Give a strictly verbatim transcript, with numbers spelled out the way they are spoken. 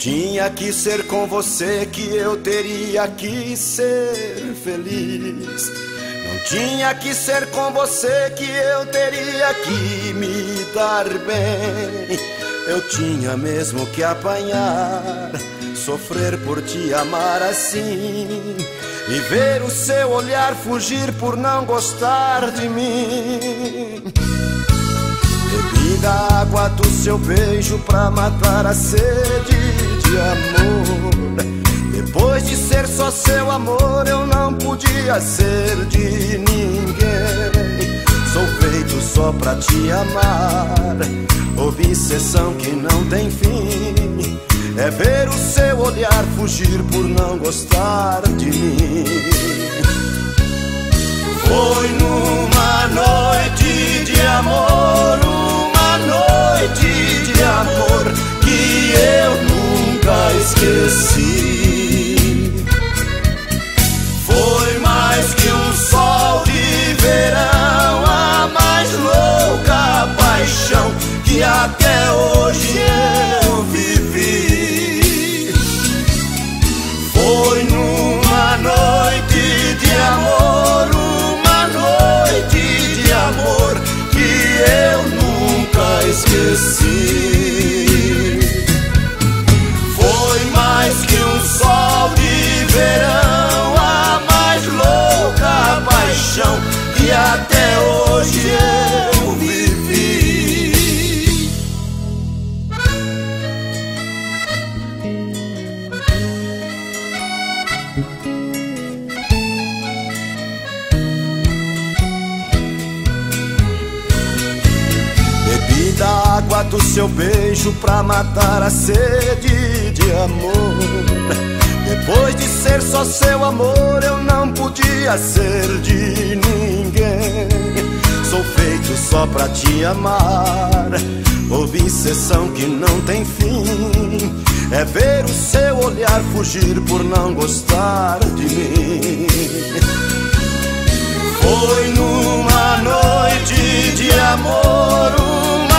tinha que ser com você que eu teria que ser feliz. Não tinha que ser com você que eu teria que me dar bem. Eu tinha mesmo que apanhar, sofrer por te amar assim, e ver o seu olhar fugir por não gostar de mim. Bebi da água do seu beijo pra matar a sede de amor. Depois de ser só seu amor, eu não podia ser de ninguém. Sou feito só pra te amar, obsessão que não tem fim. É ver o seu olhar fugir por não gostar de mim. Foi numa noite de amor, uma noite de amor que eu nunca esqueci. Foi mais que um sol de verão, a mais louca paixão que até hoje eu vivi. Foi numa noite de amor, uma noite de amor que eu nunca esqueci. Foi mais que um sol de verão, a mais louca paixão que até hoje eu vivi. Bebi da água do seu beijo pra matar a sede de amor. Depois de ser só seu amor, eu não podia ser de ninguém. Sou feito só pra te amar, obsessão que não tem fim. É ver o seu olhar fugir por não gostar de mim. Foi numa noite de amor,